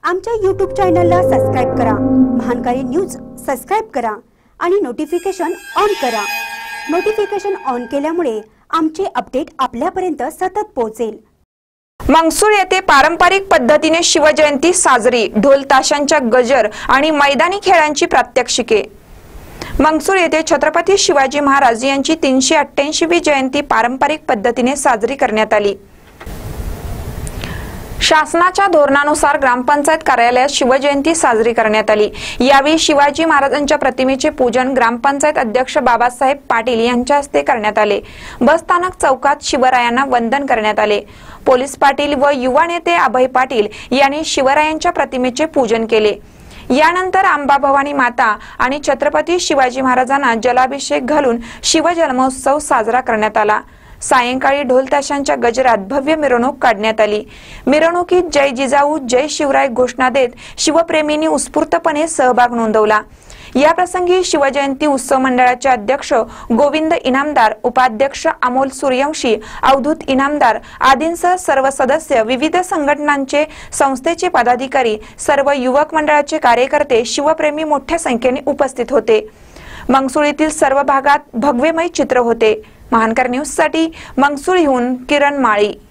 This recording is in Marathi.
आमच्या YouTube चॅनलला सबस्क्राइब करा, महानकारी न्यूज सबस्क्राइब करा आणि नोटिफिकेशन ऑन करा। नोटिफिकेशन ऑन केल्यामुळे आमचे अपडेट आपल्यापर्यंत सतत पोहोचेल। मंगसूर येथे पारंपरिक पद्धतीने शिवजयंती साजरी, ढोल ताशांच्या गजर आणि मैदानी खेळांची प्रात्यक्षिके। मंगसूर येथे छत्रपती शिवाजी महाराज यांची 388वी जयंती पारंपरिक पद्धतीने साजरी करण्यात आली। शासनाच्या धोरणानुसार ग्रामपंचायत कार्यालयात शिवजयंती साजरी करण्यात आली। यावेळी शिवाजी महाराजांच्या प्रतिमेचे पूजन ग्रामपंचायत अध्यक्ष बाबासाहेब पाटील यांच्या हस्ते करण्यात आले। बसस्थानक चौकात शिवरायांना वंदन करण्यात आले। पोलीस पाटील व युवा नेते अभय पाटील यांनी शिवरायांच्या प्रतिमेचे पूजन केले। यानंतर अंबा भवानी माता आणि छत्रपती शिवाजी महाराजांना जलाभिषेक घालून शिवजन्मोत्सव साजरा करण्यात आला। सायंकाळी ढोल ताशांच्या गजरात भव्य मिरवणूक काढण्यात आली। मिरवणुकीत जय जिजाऊ जय शिवराय घोषणा देत शिवप्रेमींनी उत्स्फूर्तपणे सहभाग नोंदवला। या प्रसंगी शिवजयंती उत्सव मंडळाचे अध्यक्ष गोविंद इनामदार, उपाध्यक्ष अमोल सूर्यवंशी, अवधूत इनामदार आदींसह सर्व सदस्य, विविध संघटनांचे संस्थेचे पदाधिकारी, सर्व युवक मंडळाचे कार्यकर्ते, शिवप्रेमी मोठ्या संख्येने उपस्थित होते। मंगसूर येथील सर्व भागात भगवेमय चित्र होते। महानकर न्यूज साठी मंगसूरहून किरण माळी।